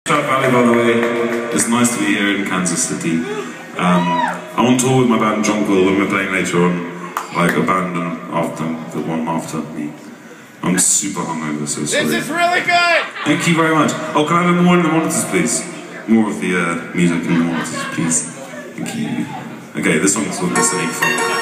Valley, by the way. It's nice to be here in Kansas City. I'm on tour with my band Jonquil, and we're playing later on, like a band after the one after me. I'm super hungover, so sorry. This is really good! Thank you very much. Oh, can I have more in the monitors, please? More of the music in the monitors, please. Thank you. Okay, this song's called Listening Fun.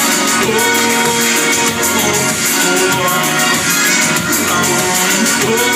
Oh,